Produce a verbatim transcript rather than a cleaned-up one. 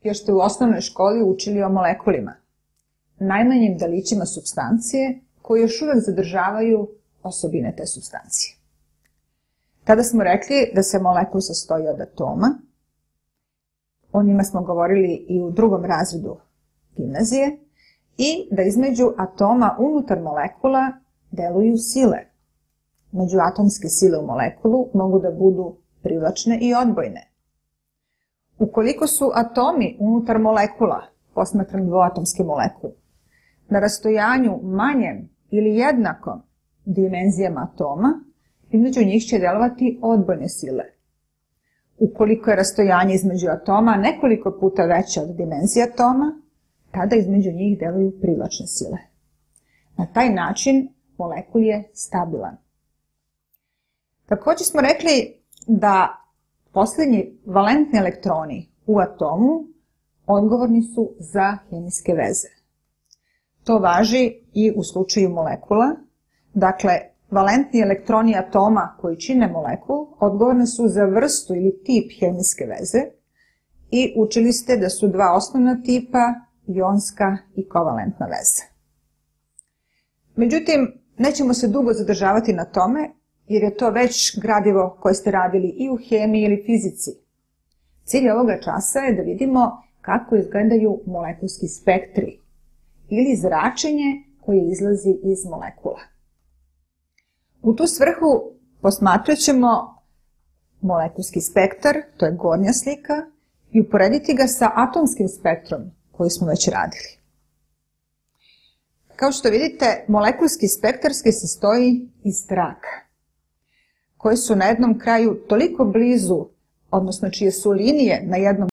još ste u osnovnoj školi učili o molekulima, najmanjim delićima supstancije koji još uvek zadržavaju osobine te supstancije. Tada smo rekli da se molekul sastoji od atoma, o njima smo govorili i u drugom razredu gimnazije, i da između atoma unutar molekula deluju sile. Međuatomske sile u molekulu mogu da budu privlačne i odbojne. Ukoliko su atomi unutar molekula, posmatram dvoatomske molekule, na rastojanju manjem ili jednakom dimenzijama atoma, između njih će delovati odbojne sile. Ukoliko je rastojanje između atoma nekoliko puta veće od dimenzije atoma, tada između njih deluju privlačne sile. Na taj način molekul je stabilan. Također smo rekli da posljednji valentni elektroni u atomu odgovorni su za hemijske veze. To važi i u slučaju molekula. Dakle, valentni elektroni atoma koji čine molekul odgovorni su za vrstu ili tip hemijske veze i učili ste da su dva osnovna tipa, ionska i kovalentna veza. Međutim, nećemo se dugo zadržavati na tome, jer je to već gradivo koje ste radili i u hemiji ili fizici. Cilj ovoga časa je da vidimo kako izgledaju molekulski spektri ili zračenje koje izlazi iz molekula. U tu svrhu posmatrat ćemo molekulski spektar, to je gornja slika, i uporediti ga sa atomskim spektrom koji smo već radili. Kao što vidite, molekulski spektar se sastoji iz traka, koje su na jednom kraju toliko blizu, odnosno čije su linije na jednom